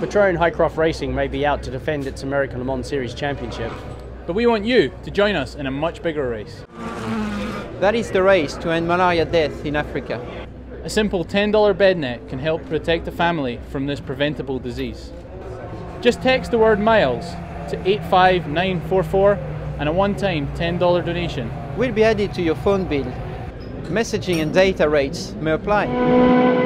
Patron Highcroft Racing may be out to defend its American Le Mans Series Championship, but we want you to join us in a much bigger race. That is the race to end malaria death in Africa. A simple $10 bed net can help protect a family from this preventable disease. Just text the word MILES to 85944 and a one-time $10 donation Will be added to your phone bill. Messaging and data rates may apply.